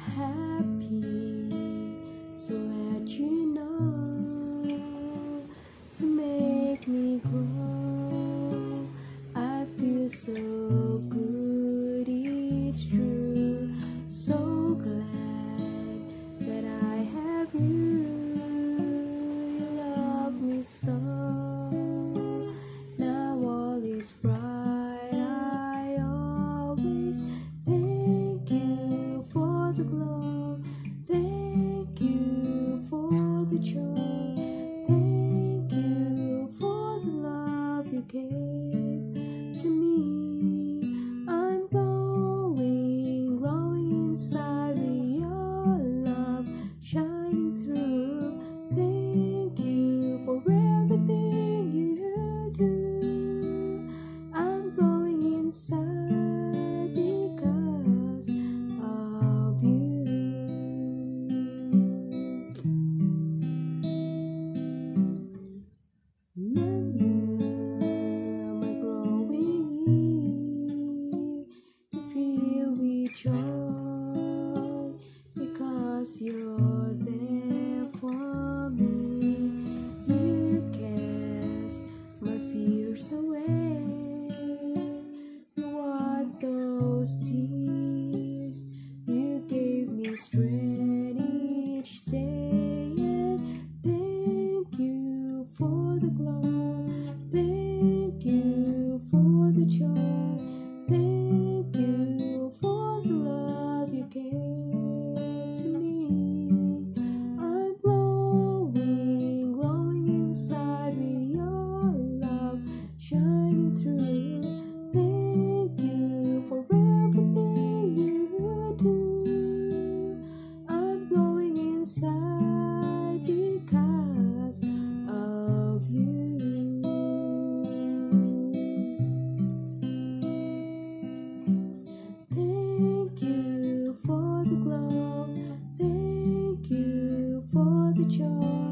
happy to let you know, to make me grow. I feel so good, it's true. So glad that I have you. You love me so. Now all is bright. I always thank you for the glow. Thank you for the joy. Thank you for the love you gave to me. I'm glowing, glowing inside with your love shining through. Thank you for everything you do. I'm glowing inside because of you. Remember my growing, you feel with joy because you're there for me. You cast my fears away. You wiped those tears. You gave me strength each day. And thank you for the glow. Thank you for the joy. Thank you for the love you gave to me. I'm glowing, glowing inside with your love shining through. Thank you for everything you do. I'm glowing inside because of you. Thank you for the glow. Thank you for the joy.